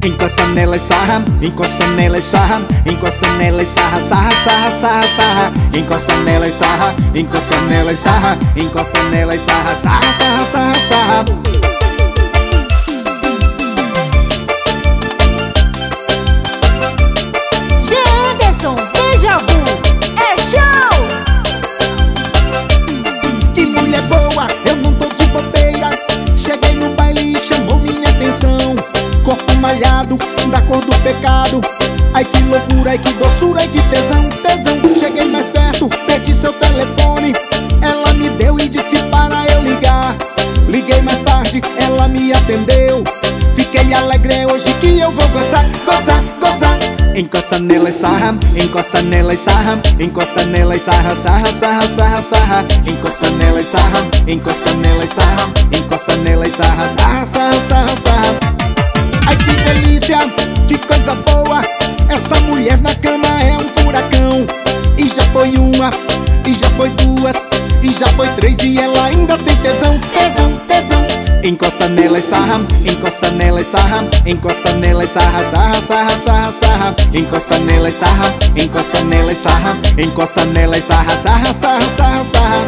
Encosta nela e sarra, encosta nela e sarra, encosta nela e sarra, sarra, sarra, sarra, sarra. Encosta nela e sarra, encosta nela e sarra, encosta nela e sarra, sarra, sarra, sarra, sarra. G. Anderson, Déjà Vu, é show! Que mulher boa, eu não tô de bobeira. Cheguei no baile e chamou minha atenção. Corpo malhado, da cor do pecado. Ai que loucura, ai que doçura, ai que tesão, tesão. Cheguei mais perto, pedi seu telefone. Ela me deu e disse para eu ligar. Liguei mais tarde, ela me atendeu. Fiquei alegre hoje que eu vou gozar, gozar, gozar. Encosta nela e sarra, encosta nela e sarra, encosta nela e sarra, sarra, sarra, sarra, sarra. Encosta nela e sarra, encosta nela e sarra, encosta nela e sarra, sarra, sarra, sarra, sarra. Ai que delícia, que coisa boa. Essa mulher na cama é um furacão. E já foi uma, e já foi duas, e já foi três, e ela ainda tem tesão, tesão, tesão. Encosta nela e sarra, encosta nela e sarra, encosta nela e sarra, sarra, sarra, sarra, sarra. Encosta nela e sarra, encosta nela e sarra, encosta nela e sarra, sarra, sarra, sarra, sarra.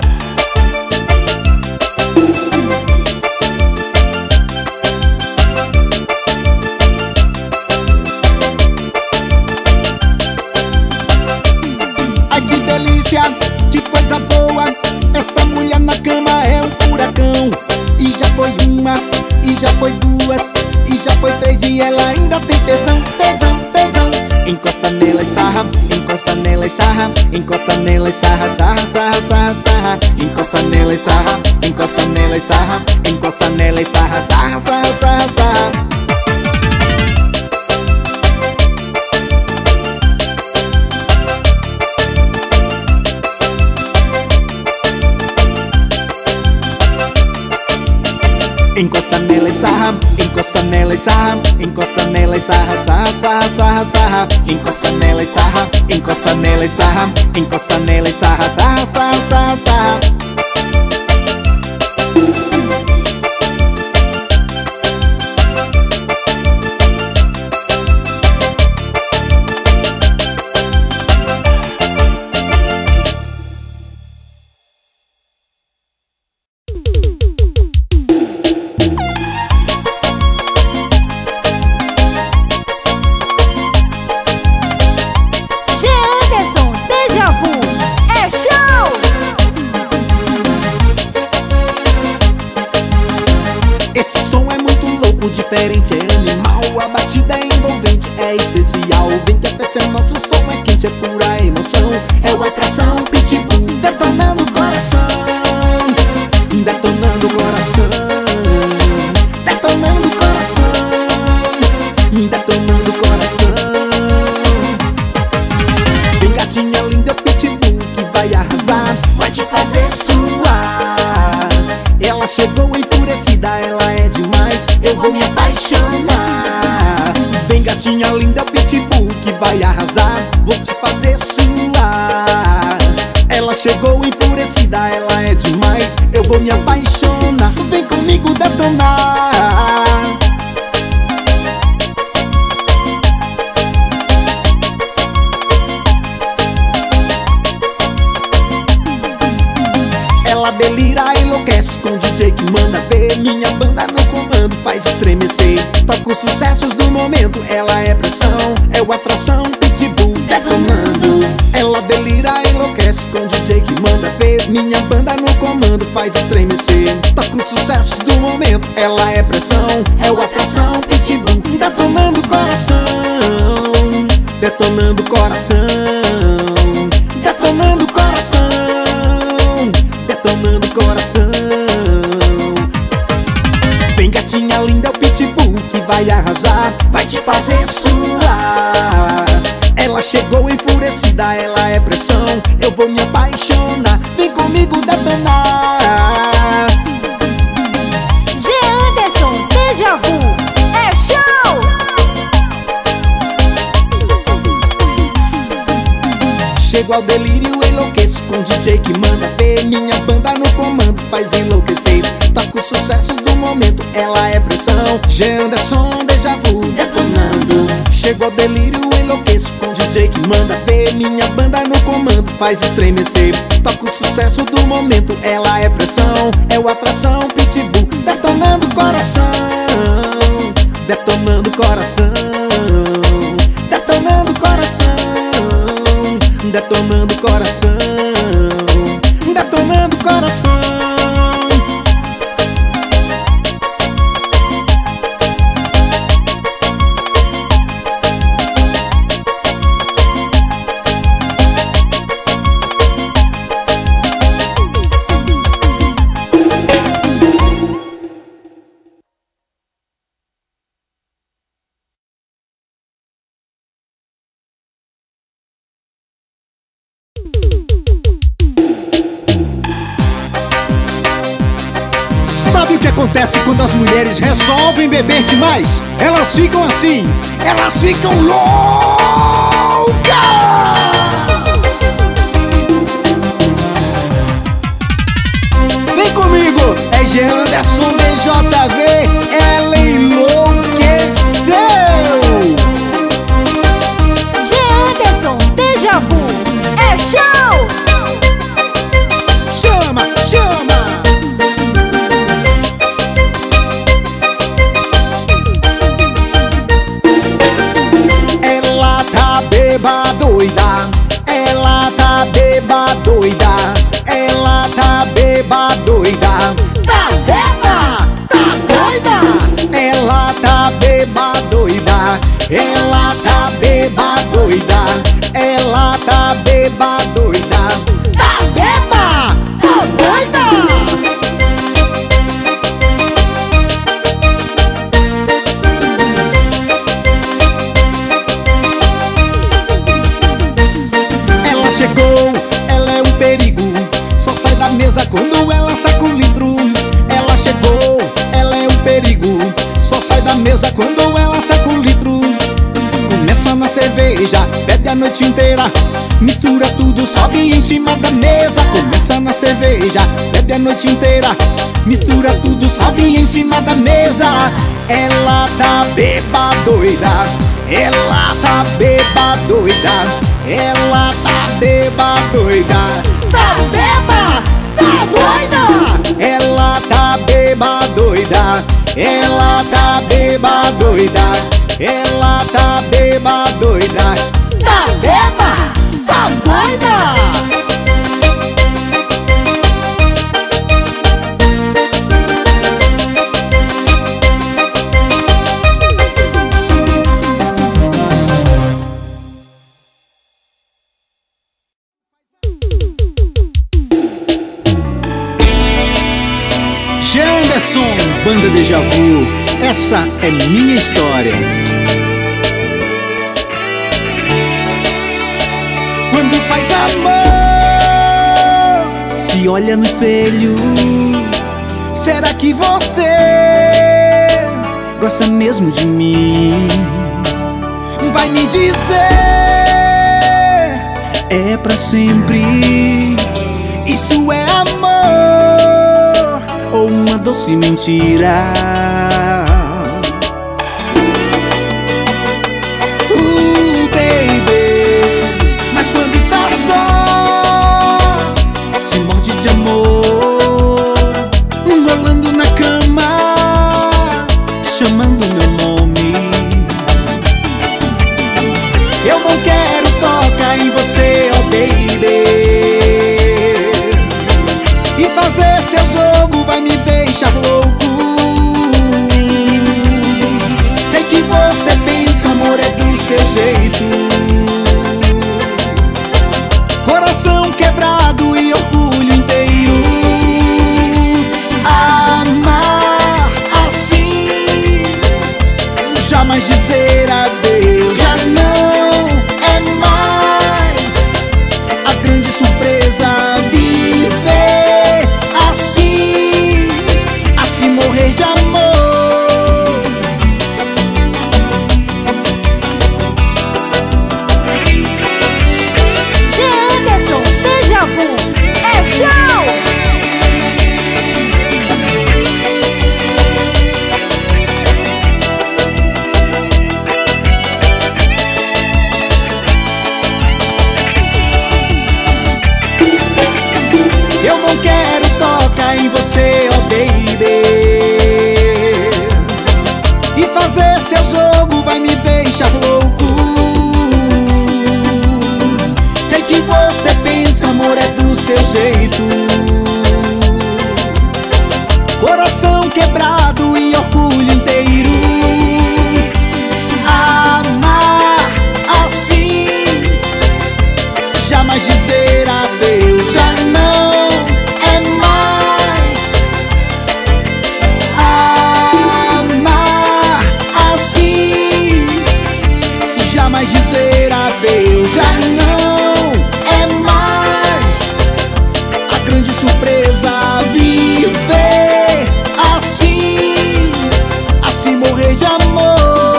Ai que delícia, que coisa boa. Essa mulher na cama é um furacão. E já foi uma, e já foi duas, e já foi três, e ela ainda tem tesão, tesão, tesão. Encosta nela e sarra, encosta nela e sarra, encosta nela e sarra, sarra, sarra, sarra, sarra. Encosta nela e sarra, encosta nela e sarra, encosta nela e sarra, sarra, sarra, sarra, sarra. Encosta nela e sarra, encosta nela e sarra, encosta nela e sarra, sarra, sarra, sarra, sarra. Encosta nela e sarra, encosta nela e sarra, encosta nela e sarra, sarra, sarra, sarra, sarra. Diferente, é animal, a batida é envolvente, é especial. Vem que até ser nosso som é quente, é pura emoção. É o Atração Pitbull, detonando o coração, detonando o coração, detonando o coração, detonando o coração. Vem gatinha linda, é o Pitbull que vai arrasar, vai te fazer suar. Ela chegou enfurecida, ela é demais, eu vou me apaixonar. Vem gatinha linda, é o Pitbull que vai arrasar, vou te fazer suar. Ela chegou enfurecida, ela é demais, eu vou me apaixonar. Vem comigo detonar. Ela delira, enlouquece com o DJ que manda ver. Minha banda no comando faz estremecer. Toca os sucessos do momento, ela é pressão. É o Atração Pitbull detonando. Ela delira, enlouquece com o DJ que manda ver. Minha banda no comando faz estremecer. Toca os sucessos do momento, ela é pressão. É o Atração Pitbull detonando o coração, detonando o coração, detonando o coração, detonando o coração. Vem gatinha linda, é o Pitbull que vai arrasar, vai te fazer suar. Ela chegou enfurecida, ela é pressão, eu vou me apaixonar. Vem comigo detonar. G. Anderson, Déjà Vu, é show! Chego ao delírio, enlouqueço com o DJ que manda ver. Minha banda no comando faz enlouquecer. Toca os sucessos do momento, ela é pressão. G. Anderson, Déjà Vu detonando. Chegou delírio, enlouqueço com o DJ que manda ver. Minha banda no comando faz estremecer. Toca o sucesso do momento, ela é pressão, é o atração, pitbull, detonando o coração. Detonando o coração. Detonando o coração. Detonando o coração. Detonando o coração. Sabe o que acontece quando as mulheres resolvem beber demais? Elas ficam assim, elas ficam loucas! Vem comigo, é Jean Anderson BJV, ela enlouqueceu! Jean Anderson, Déjà Vu, é show! Chama, chama! Beba doida, ela tá beba doida, ela tá beba doida, tá beba, tá doida, ela tá beba doida, ela tá beba doida, ela tá beba doida, tá beba, tá doida. Chegou, ela é um perigo, só sai da mesa quando ela saca um litro. Ela chegou, ela é um perigo, só sai da mesa quando ela saca um litro. Começa na cerveja, bebe a noite inteira, mistura tudo, sobe em cima da mesa. Começa na cerveja, bebe a noite inteira, mistura tudo, sobe em cima da mesa. Ela tá beba doida, ela tá beba doida, ela tá beba doida, tá beba, tá doida. Ela tá beba doida, ela tá beba doida, ela tá beba doida, tá beba, tá doida. Jean Anderson, banda Déjà Vu, essa é minha história. Quando faz amor, se olha no espelho, será que você gosta mesmo de mim? Vai me dizer, é pra sempre, isso é amor ou uma doce mentira? Baby, mas quando está só, se morde de amor, rolando na cama, chamando meu nome. Eu não quero tocar em você, oh baby, e fazer seu jogo vai me deixar louco. Sei que você pensa, amor, é do seu jeito. Coração quebrado e orgulho inteiro. Amar assim, jamais dizer adeus, já não é mais a grande surpresa. Viver assim, assim morrer de amor. Jean Anderson, Déjà Vu, é show! não quero tocar em você, oh baby. E fazer seu jogo vai me deixar louco. Sei que você pensa, amor, é do seu jeito. Coração quebrado e orgulho inteiro. Amar assim, jamais dizer adeus, já não é mais. Amar assim, jamais dizer adeus, já não é mais. A grande surpresa, viver assim morrer de amor.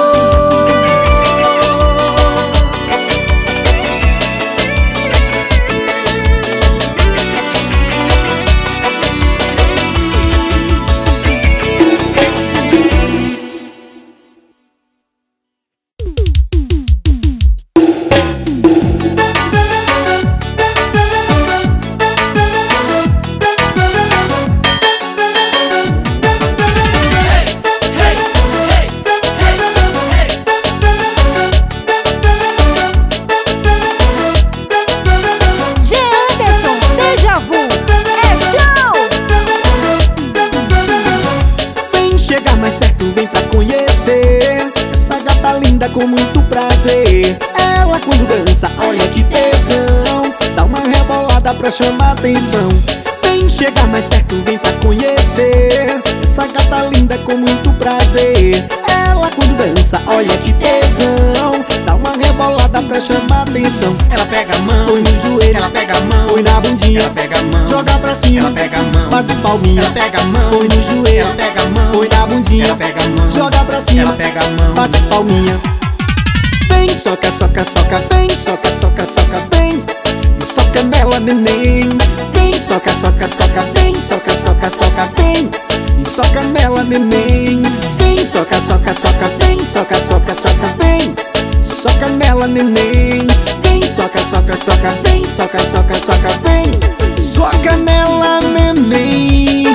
Com muito prazer, ela quando dança, olha que tesão. Dá uma rebolada pra chamar atenção. Vem chegar mais perto, vem pra conhecer essa gata linda com muito prazer. Ela quando dança, olha que tesão. Dá uma rebolada pra chamar atenção. Ela pega a mão, põe no joelho, ela pega a mão, põe na bundinha, ela pega a mão, joga pra cima, ela pega a mão, bate palminha, ela pega a mão, põe no joelho, ela pega a mão, põe na bundinha, ela pega a mão, joga pra cima, ela pega a mão, bate palminha. Vem, soca, soca, soca, vem, soca, soca, soca, vem, e soca nela, neném. Vem, soca, soca, soca, vem, soca, soca, soca, vem, e soca nela, neném. Vem, soca, soca, soca, vem, soca, soca, soca, vem, soca nela, neném. Vem, soca, soca, soca, vem, soca, soca, soca, vem, soca nela, neném.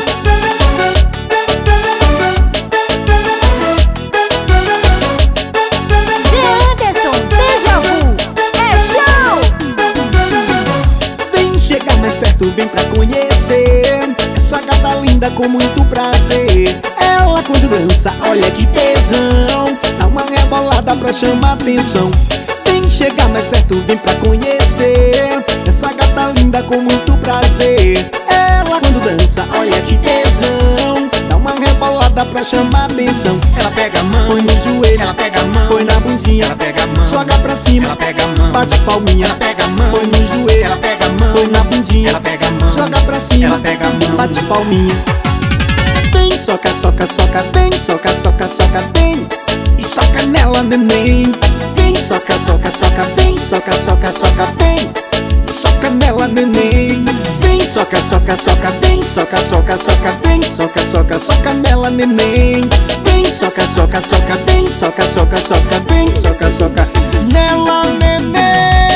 Vem pra conhecer essa gata linda com muito prazer. Ela quando dança, olha que tesão. Dá uma rebolada pra chamar atenção. Vem chegar mais perto, vem pra conhecer essa gata linda com muito prazer. Ela quando dança, olha que tesão. Dá uma rebolada pra chamar atenção. Ela pega a mão, põe no joelho, ela pega a mão, põe na bundinha, ela pega a mão, joga pra cima, ela pega a mão, bate palminha, ela pega a mão, põe no joelho, ela pega a mão, põe na bundinha, ela pega a mão, joga pra cima, ela pega a mão, bate palminha. Vem, soca, soca, soca, vem, soca, soca, soca, vem, e soca nela, neném. Vem, soca, soca, soca, vem, soca, soca, soca, vem, e soca nela, neném. Vem, soca, soca, soca, vem, soca, soca, soca, vem, soca, soca, soca nela, neném. Vem, soca, soca, soca, vem, soca, soca, soca, vem, soca, soca nela, neném.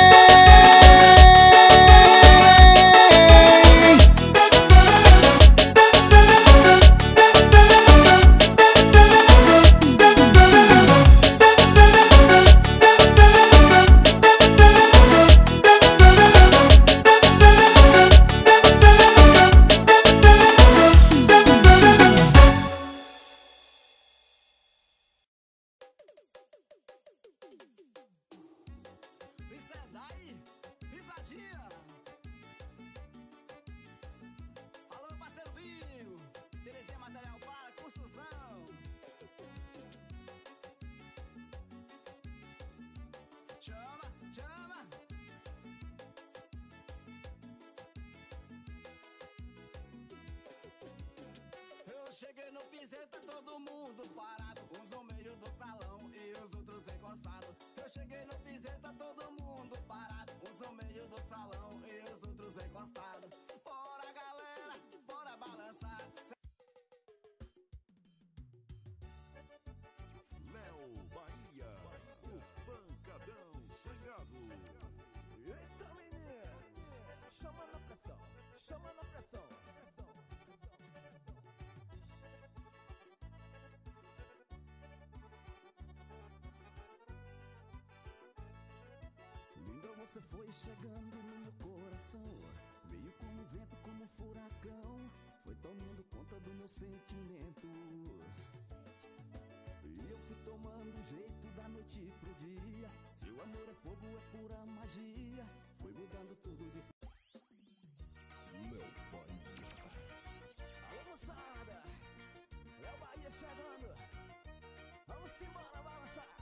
Cheguei no piseiro, tá todo mundo parado, uns no meio do salão e os outros encostados. Eu cheguei no piseiro, tá todo mundo parado, uns no meio do salão e os outros encostados. Bora galera, bora balançar. Léo Bahia, o pancadão sonhado. Eita menino, chama na pressão, chama na pressão. foi chegando no meu coração, veio como um vento, como um furacão, foi tomando conta do meu sentimento. E eu fui tomando jeito da noite pro dia. Se o amor é fogo, é pura magia. Foi mudando tudo de Léo Bahia. Alô, moçada, Léo Bahia chegando. Vamos embora balançar.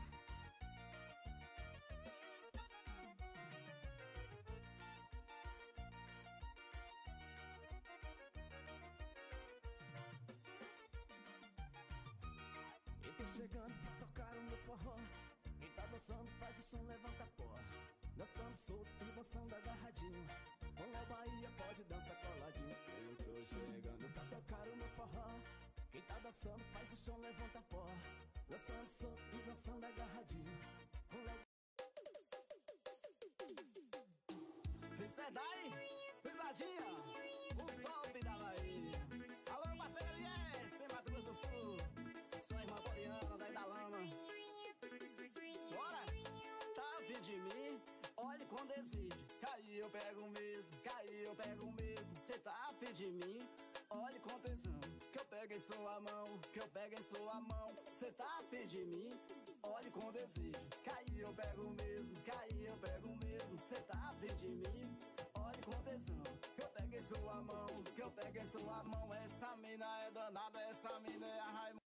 Eu tô chegando pra tocar o meu forró. Quem tá dançando faz o som, levanta pó. Dançando solto e dançando agarradinho. Com Léo Bahia pode dançar coladinho. Eu tô chegando pra tocar o meu forró. Quem tá dançando faz o som, levanta pó. Dançando solto e dançando agarradinho. Com Léo... Isso é daí, pisadinha, o top da Bahia. Alô, parceiro Elias, em Mato Grosso do Sul. Sua irmã Poliana, daí da lama. Bora! Tá afim de mim? Olhe com desejo. Caí, eu pego mesmo. Caí, eu pego mesmo. Cê tá afim de mim? Olhe com tesão. Que eu pego em sua mão. Que eu pego em sua mão. Cê tá afim de mim? Olhe com desejo. Caí, eu pego mesmo. Caí, eu pego mesmo. Cê tá afim de mim? Olhe com tesão. Que eu pego em sua mão. Que eu pego em sua mão. Essa mina é danada. Essa mina é a Raimunda.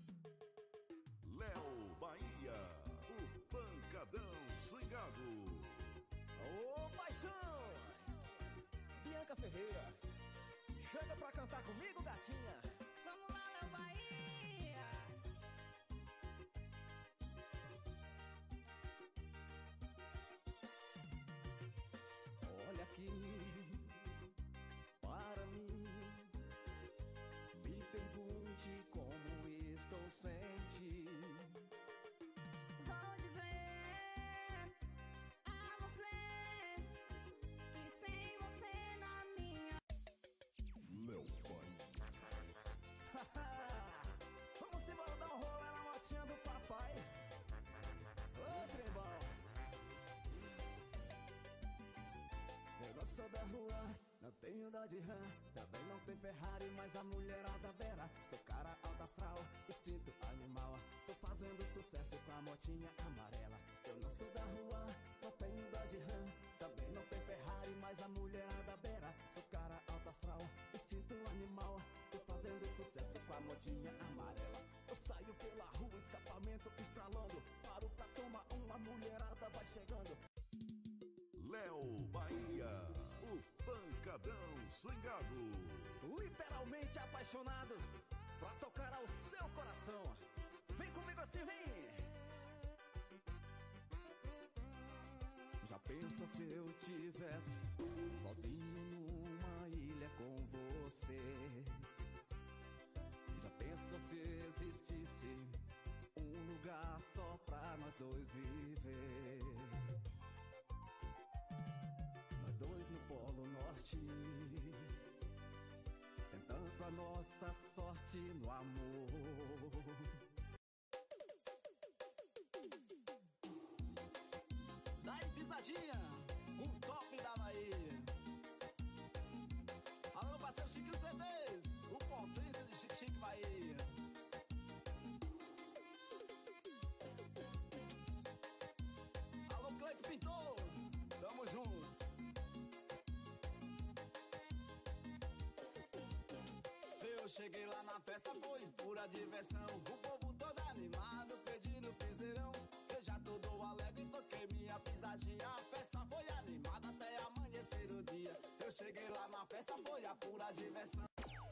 Léo Bahia, o pancadão swingado. Ô, paixão! Bianca Ferreira, chega pra cantar comigo, gatinha. Vamos lá, Léo Bahia. Olha aqui para mim, me pergunte como estou sem ti. Vou dizer a você que sem você na minha... Léo Bahia. Vamos embora dar um rolê na motinha do papai. Ô, trembão. Eu sou da rua, não tenho dó de rã. Também não tem Ferrari, mas a mulherada beira. Sou cara alto astral, instinto animal. Tô fazendo sucesso com a motinha amarela. Eu não sou da rua, não tenho dó de rã. Também não tem Ferrari, mas a mulherada beira. Sou cara alto astral, instinto animal. Tô fazendo sucesso com a motinha amarela. Eu saio pela rua, escapamento estralando. Paro pra tomar uma, mulherada vai chegando. Léo Bahia, o pancadão swingado. Literalmente apaixonado pra tocar ao seu coração. Vem comigo assim, vem! Já pensa se eu tivesse sozinho numa ilha com você? Já pensa se existisse um lugar só pra nós dois viver? Nós dois no Polo Norte, tentando a nossa sorte no amor. Daí, pisadinha, o top da Bahia. Alô, parceiro Chique CDs, o potência de Chique Chique Bahia. Alô, Cleito Pintor, tamo juntos. Eu cheguei lá na festa, foi pura diversão. O povo todo animado, pedindo piseirão. Eu já todo alegre, toquei minha pisadinha. A festa foi animada até amanhecer o dia. Eu cheguei lá na festa, foi a pura diversão.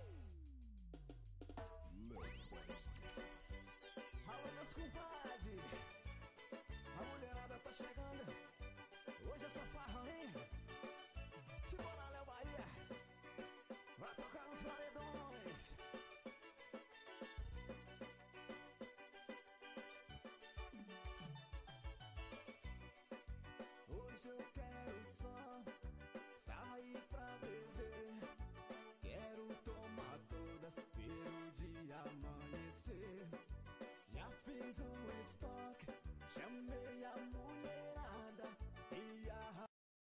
Alô, meus compadres, a mulherada tá chegando. Hoje é só farra, hein? Simbora, Léo Bahia, vai tocar nos paredões. Hoje eu quero só sair pra beber. Quero tomar todas pelo dia amanhecer. Já fiz um estoque, chamei a mulher.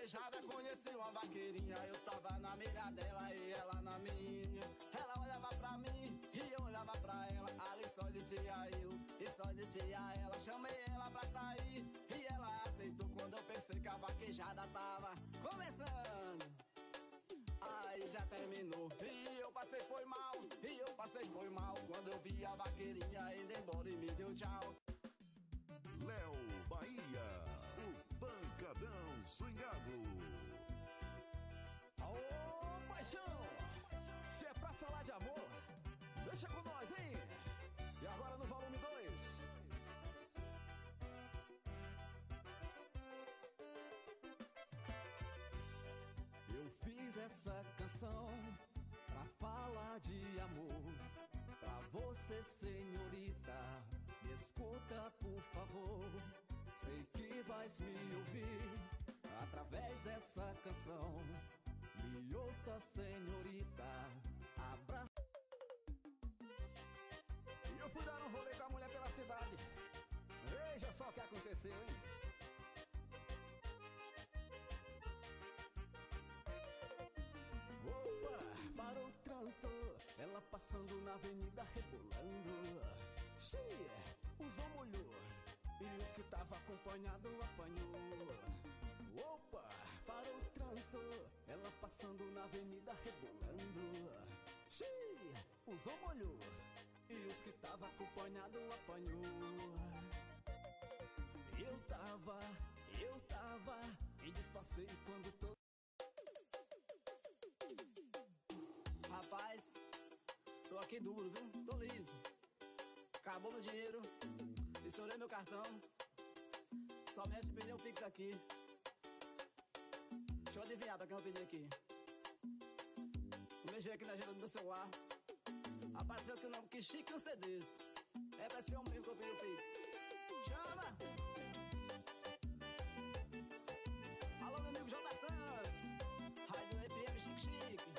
vaquejada conheci uma vaqueirinha. Eu tava na mira dela e ela na minha. Ela olhava pra mim e eu olhava pra ela. Ali só existia eu e só existia ela. Chamei ela pra sair e ela aceitou. Quando eu pensei que a vaquejada tava começando, aí já terminou. E eu passei foi mal, e eu passei foi mal. Quando eu vi a vaqueirinha indo embora e me deu tchau. Léo Bahia, o pancadão swingado. Ô, paixão! Se é pra falar de amor, deixa com nós, hein? E agora no volume 2. Eu fiz essa canção pra falar de amor. Pra você, senhorita, me escuta, por favor. Sei que vais me ouvir através dessa canção. Me ouça, senhorita, abraça. E eu fui dar um rolê com a mulher pela cidade. Veja só o que aconteceu, hein? Opa, parou o trânsito, ela passando na avenida rebolando. Xiii, usou molhou, e os que tava acompanhado apanhou. Opa, parou o trânsito, ela passando na avenida rebolando. Xiii, usou molhou, e os que tava acompanhado apanhou. Eu tava em disfarcei quando tô. Rapaz, tô aqui duro, viu? Tô liso. Acabou meu dinheiro, estourei meu cartão. Só mexe pneu fixo aqui. Deixa eu adivinhar pra quem eu pedi aqui. Mexi aqui na agenda do celular. Apareceu aqui o nome que chique no CDs. É pra esse homem mesmo que eu pedi o fix. Chama! Alô, meu amigo J. Santos. Rádio FM Chique Chique.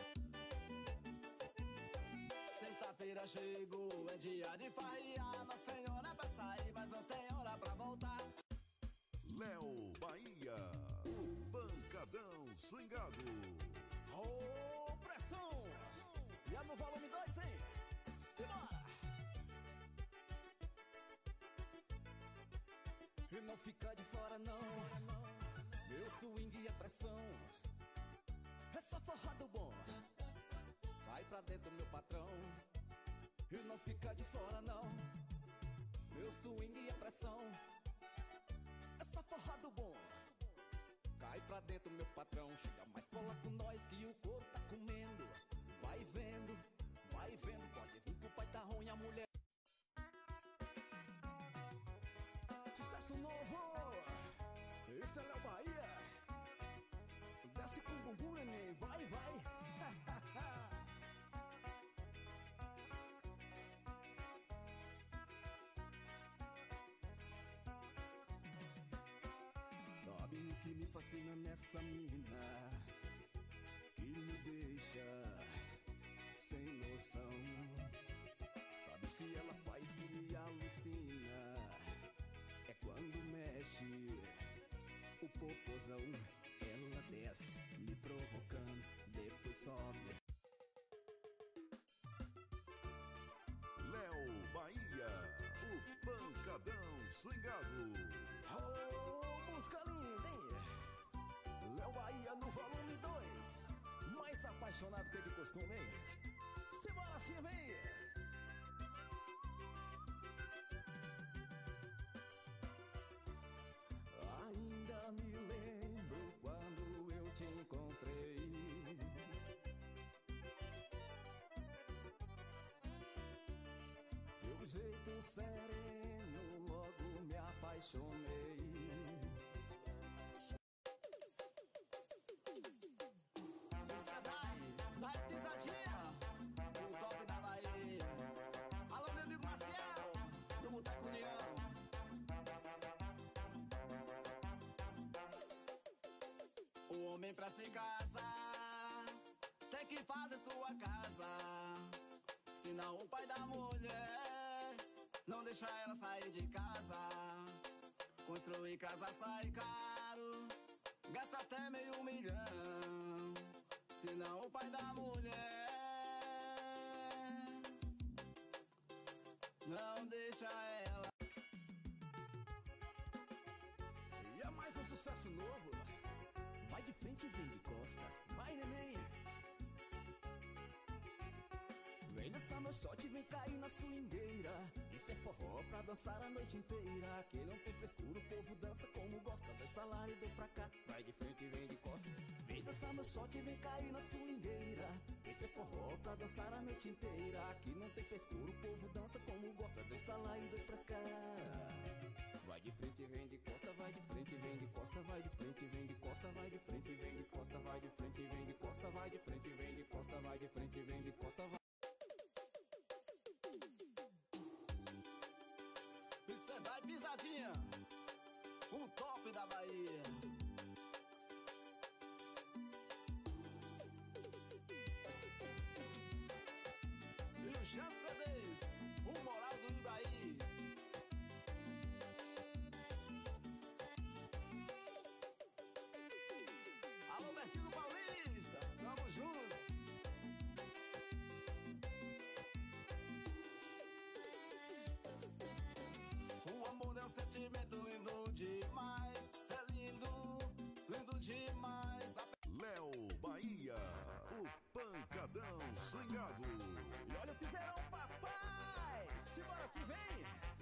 Sexta-feira chegou, é dia de farrear. Nossa Senhora pra sair, mas não tem hora pra voltar. Léo Bahia, o pancadão swingado. Ô, pressão! E é no volume 2, hein? Simbora! E não fica de fora, não. Meu swing é pressão. É só forrado bom. Sai pra dentro, meu patrão. E não fica de fora, não. Meu swing é pressão. É só forrado bom. Cai pra dentro, meu patrão. Chega mais, cola com nós que o couro tá comendo. Vai vendo, pode vir que o pai tá ruim, a mulher. Sucesso novo! Esse é Léo Bahia. Desce com o bumbum, neném, vai! Sabe o que me fascina nessa mina? Que me deixa sem noção. Sabe o que ela faz que me alucina? É quando mexe o popozão. Ela desce me provocando, depois sobe. Léo Bahia, o pancadão swingado. Oh, música linda, hein? Léo Bahia no volume 2. Mais apaixonado que de costume, hein? Simbora assim, vem! Ainda me lembro quando eu te encontrei. Seu jeito sereno, logo me apaixonei. Vai pisadinha, o top da Bahia. Alô, meu amigo Marcial, do Boteco União. O homem pra se casar tem que fazer sua casa. Senão o pai da mulher não deixa ela sair de casa. Construir casa sai caro, gasta até meio milhão. Se não o pai da mulher não deixa ela. E é mais um sucesso novo. Vai de frente e vem de costa. Vai, neném. Vem dançar meu shot, vem cair na swingueira. Isso é forró pra dançar a noite inteira. Aqui não tem frescura, o povo dança como gosta. Dois pra lá e dois pra cá. Vai de frente e vem de costa. Vem dançar meu shot, vem cair na swingueira. Esse é forró pra dançar a noite inteira. Aqui não tem frescura, o povo dança como gosta. Dois pra lá e dois pra cá. Vai de frente e vem de costa, vai de frente e vem de costa, vai de frente e vem de costa, vai de frente e vem de costa, vai de frente e vem de costa, vai de frente e vem de costa, vai de frente e vem de costa, vai. Isso é pisadinha, o top da Bahia. E o Chancedes, o moral do Ibaí. Alô, Bertinho Paulista, tamo juntos. O amor é um sentimento lindo demais. É lindo, lindo demais. Léo Bahia, o pancadão swingado. E olha o piseirão, papai! Simbora, se vem!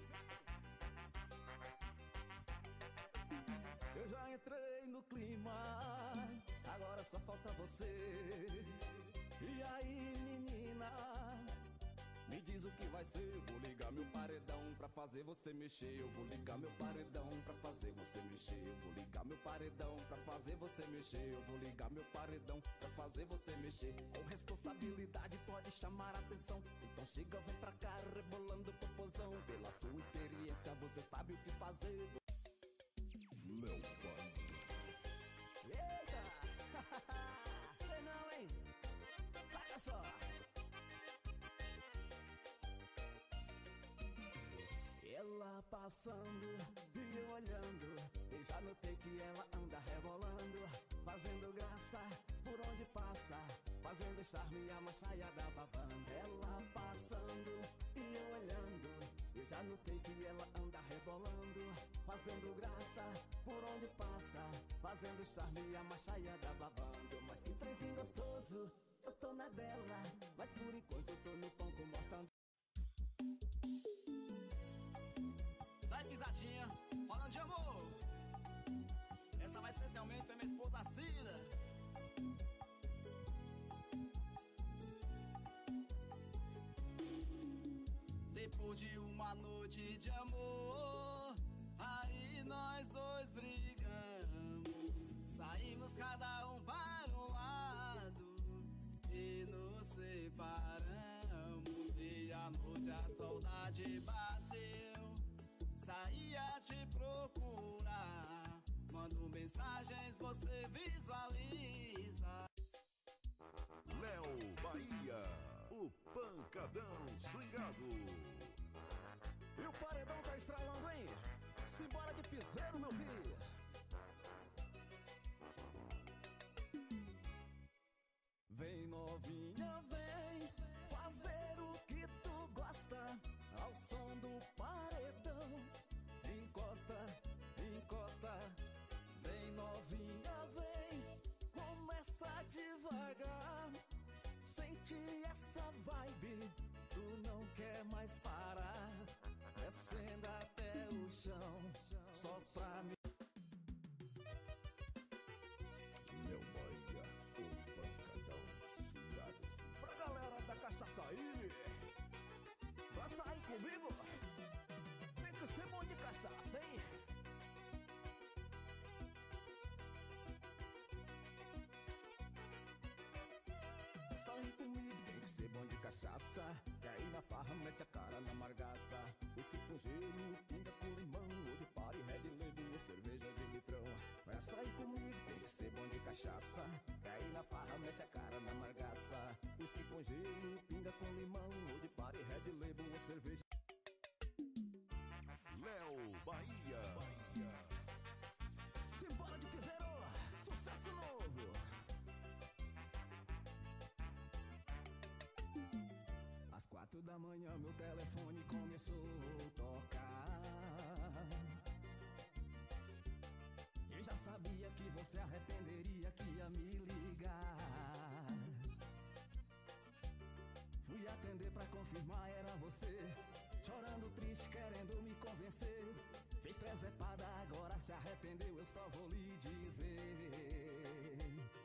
Eu já entrei no clima, agora só falta você. E aí, menina, me diz o que vai ser. Eu vou ligar meu paredão pra fazer você mexer. Eu vou ligar meu paredão pra fazer você mexer. Eu vou ligar meu paredão pra fazer você mexer. Eu vou ligar meu paredão pra fazer você mexer. Com responsabilidade pode chamar a atenção. Então chega, vem pra cá, rebolando popozão. Pela sua experiência você sabe o que fazer. Léo Bahia. Eita! Sei não, hein? Saca só! Ela passando e eu olhando, eu já notei que ela anda rebolando, fazendo graça por onde passa, fazendo charme a machaiada babando. Ela passando e eu olhando, eu já notei que ela anda rebolando, fazendo graça por onde passa, fazendo charme a machaiada babando. Mas que trenzinho gostoso, eu tô na dela, mas por enquanto eu tô no pão com mortandela. Vai pisadinha, falando de amor. Essa vai especialmente pra minha esposa Cida. Depois de uma noite de amor, aí nós dois brigamos. Saímos cada um para um lado e nos separamos. E à noite a saudade bateu, saí a te procurar. Mando mensagens, você visualiza. Léo Bahia, o pancadão swingado. E o paredão tá estralando, hein? Simbora de piseiro, meu filho. Vem novinha, vem fazer o que tu gosta, ao som do paredão. Encosta, encosta. Vem novinha, vem, começa devagar. Sente essa vibe, tu não quer mais parar. Descendo até o chão, só pra mim. Léo Bahia, o pancadão swingado. Pra galera da cachaça aí, pra sair comigo, tem que ser bom de cachaça, hein? Sair comigo tem que ser bom de cachaça. Cair na farra, mete a cara na margaça. Whisky com gelo, pinga com limão. Ou de party, red label ou cerveja de litrão. Pra sair comigo tem que ser bom de cachaça. Cair na farra, mete a cara na margaça. Whisky com gelo, pinga com limão. Ou de party, red label ou cerveja. Léo Bahia. Simbora de piseiro, da manhã meu telefone começou a tocar. Eu já sabia que você arrependeria que ia me ligar. Fui atender pra confirmar, era você, chorando triste, querendo me convencer. Fez presepada, agora se arrependeu, eu só vou lhe dizer.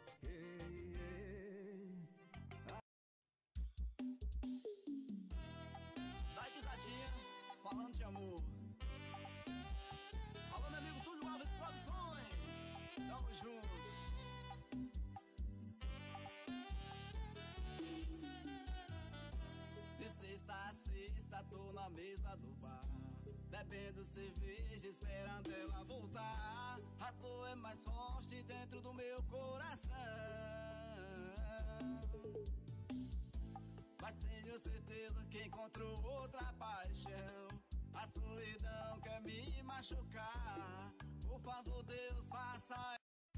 Dá pisadinha, falando de amor. Alô, meu amigo Túlio Alves Produções. Tamo junto. De sexta a sexta, tô na mesa do bar, bebendo cerveja, esperando ela voltar. A dor é mais forte dentro do meu coração, mas tenho certeza que encontrou outra paixão. A solidão quer me machucar. Por favor, Deus, faça.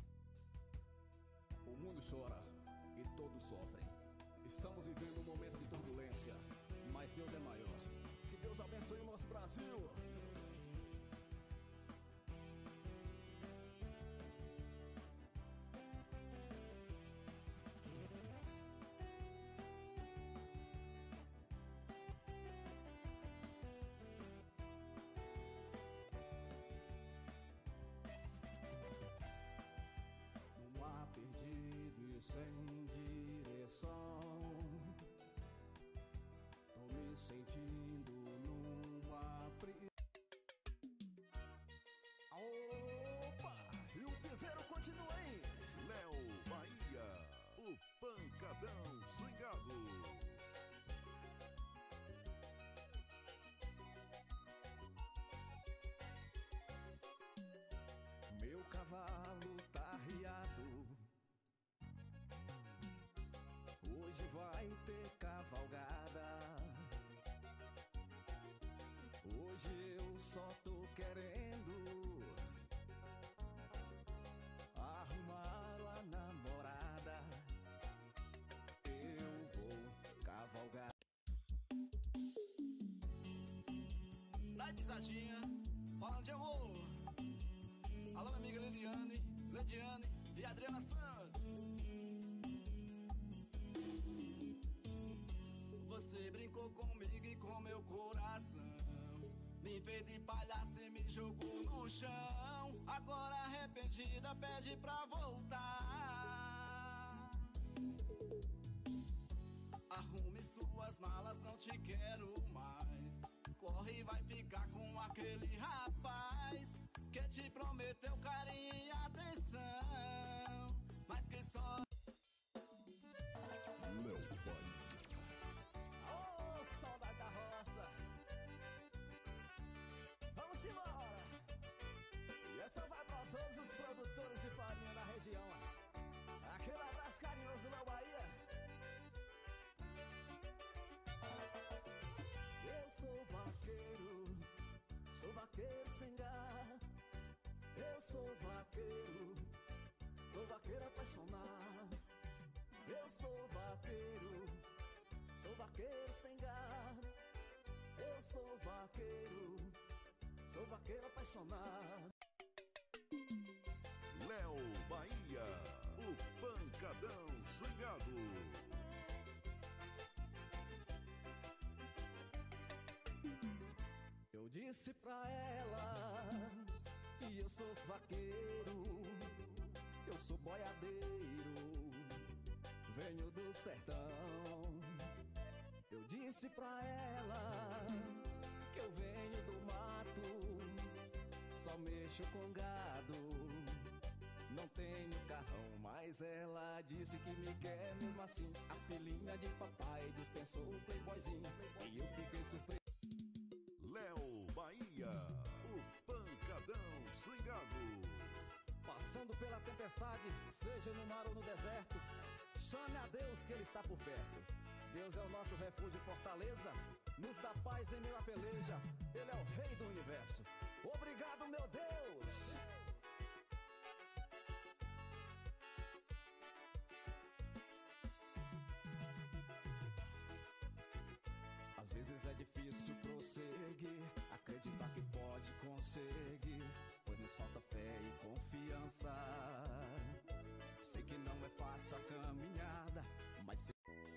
O mundo chora e todos sofrem. Estamos vivendo um momento de turbulência, mas Deus é maior. Que Deus abençoe o nosso Brasil. No mar perdido e sem direção, tô me sentindo numa Opa! E o piseiro continua aí. Léo Bahia, o pancadão swingado. Meu cavalo tá riado, hoje vai ter cavalgada. Hoje eu só tô querendo arrumar a namorada. Eu vou cavalgar. Dá pisadinha, falando de amor. Alô, minha amiga Lidiane e Adriana Santos. Você brincou comigo e com meu coração, me fez de palhaço e me jogou no chão. Agora arrependida pede pra voltar. Arrume suas malas, não te quero mais. Corre e vai ficar com aquele rapaz que te prometeu carinho e atenção, mas que só... Léo Bahia. Ô, saudade da roça. Vamos embora. E essa vai pra todos os produtores de farinha da região. Aquele abraço carinhoso do Léo Bahia. Eu sou vaqueiro sem gar. Eu sou vaqueiro apaixonado. Eu sou vaqueiro sem gar. Eu sou vaqueiro apaixonado. Léo Bahia, o pancadão swingado. Eu disse pra ela que eu sou vaqueiro, eu sou boiadeiro, venho do sertão. Eu disse pra ela que eu venho do mato, só mexo com gado, não tenho carrão, mas ela disse que me quer mesmo assim. A filhinha de papai dispensou o playboyzinho e eu fiquei surpreso. Léo Bahia, o pancadão swingado. Passando pela tempestade, seja no mar ou no deserto, chame a Deus que Ele está por perto. Deus é o nosso refúgio e fortaleza, nos dá paz em meio à peleja. Ele é o Rei do Universo. Obrigado, meu Deus! Às vezes prosseguir, pois nos falta fé e confiança. Sei que não é fácil a caminhada, mas se...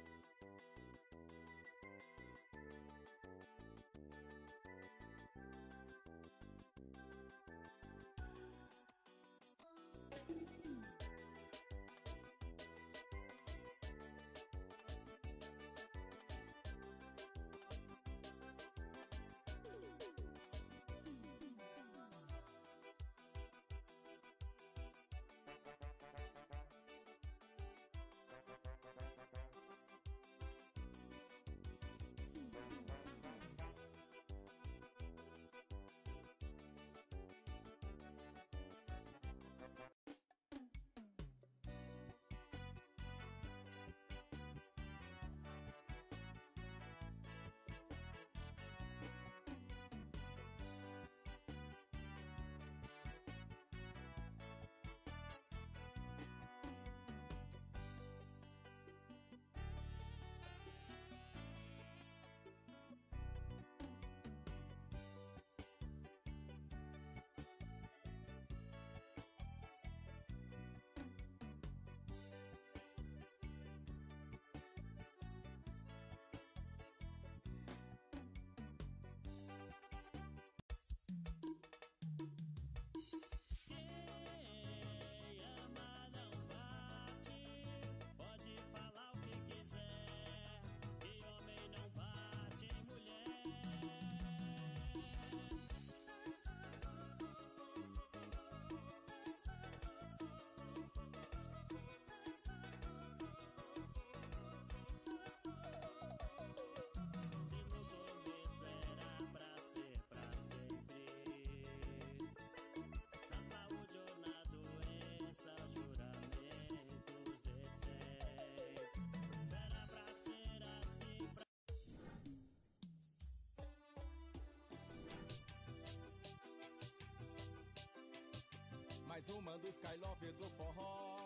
Mais uma dos Skylove do forró.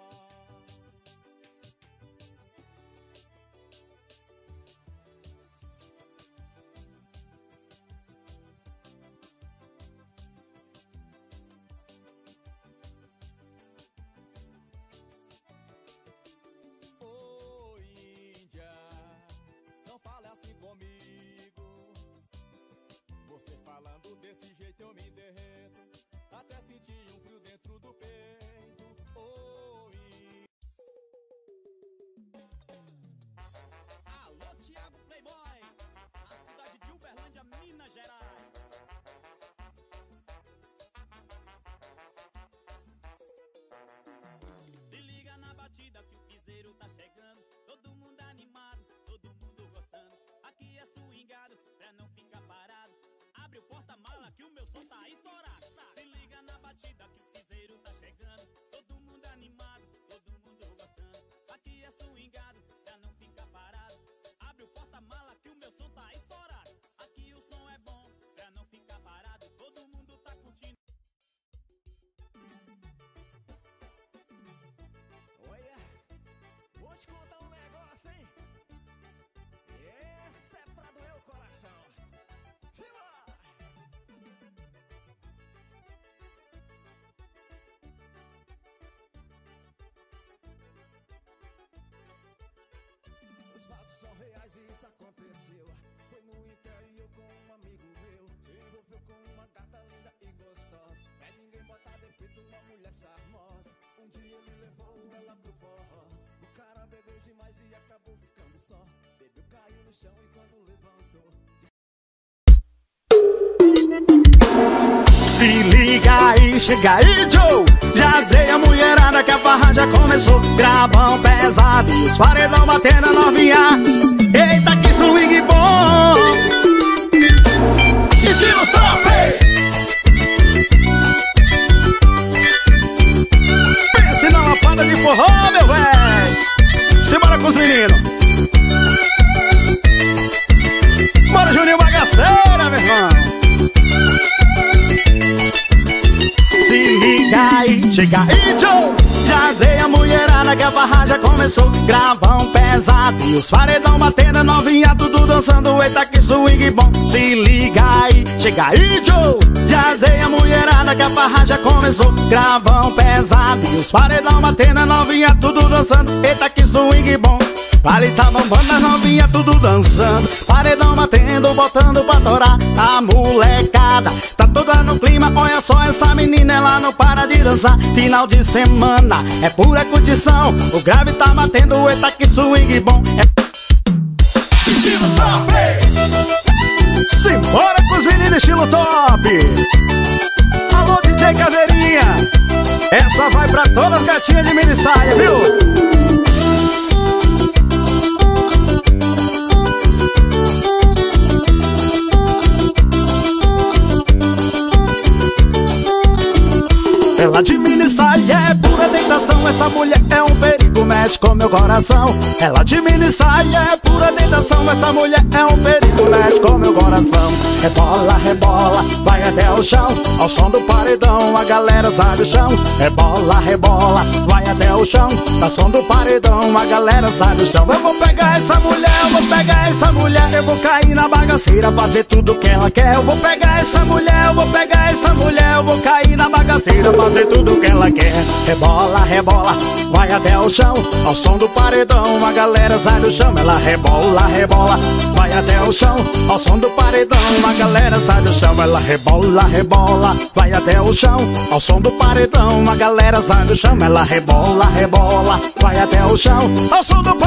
Ô Índia, não fale assim comigo. Você falando desse jeito eu me derreto. Até senti um frio dentro do peito. Oh, alô, Thiago Playboy, a cidade de Uberlândia, Minas Gerais. Se liga na batida que o piseiro tá chegando. Todo mundo animado, todo mundo gostando. Aqui é swingado, pra não ficar parado. Abre o porta-mala que o meu som tá estourado. Se liga na batida que o piseiro tá chegando. Todo mundo animado, todo mundo gostando. Aqui é swingado, pra não ficar parado. Abre o porta-mala que o meu som tá estourado. Aqui o som é bom, pra não ficar parado. Todo mundo tá curtindo. Olha, vou te contar um negócio, hein? Esse é pra doer o coração. Os fatos são reais e isso aconteceu. Foi no interior com um amigo meu. Se envolveu com uma gata linda e gostosa. É ninguém botar defeito numa mulher charmosa. Um dia ele levou ela pro forró. O cara bebeu demais e acabou ficando só. Bebeu, caiu no chão e quando levantou. Se liga aí, chega aí, Joe. Já sei a mulherada que a farra já começou. Gravão pesado e os paredão batendo a novinha. Eita, que swing bom! Estilo top! Pense numa banda de forró, meu véi. Simbora com os meninos. Bora, Juninho Bagaceira, meu irmão. Se liga aí, chega aí, Joe. Já Jazei a mulherada que a farra já começou. Gravão pesado e os paredão batendo, novinha tudo dançando. Eita que swing bom, se liga aí, chega aí Joe. Jazei a mulherada que a farra já começou. Gravão pesado e os paredão batendo, novinha tudo dançando. Eita que swing bom. Vale tá bombando, as novinha tudo dançando. Paredão batendo, botando pra torar. A molecada tá toda no clima. Olha só essa menina, ela não para de dançar. Final de semana é pura curtição. O grave tá batendo, eita que swing bom. Estilo top! Simbora com os meninos estilo top. Alô DJ Caveirinha, essa vai pra todas as gatinhas de mini saia, viu? Ela de mini saia é pura tentação. Essa mulher é um perigo, mexe com meu coração. Ela de mini saia é pura tentação. Essa mulher é um perigo, mexe com meu coração. Rebola, rebola, vai até o chão. Ao som do paredão, a galera sai do chão. Rebola, rebola, vai até o chão. Ao som do paredão, a galera sai do chão. Eu vou pegar essa mulher, eu vou pegar essa mulher. Eu vou cair na bagaceira, fazer tudo que ela quer. Eu vou pegar essa mulher, eu vou pegar essa mulher. Eu vou cair na bagaceira, fazer tudo que ela quer. Rebola, rebola, vai até o chão. Ao som do paredão, a galera sai do chão. Ela rebola, rebola, vai até o chão. Ao som do paredão, a galera sai do chão. Ela rebola, rebola, vai até o chão. Ao som do paredão, a galera sai do chão. Ela rebola, rebola, vai até o chão. Ao som do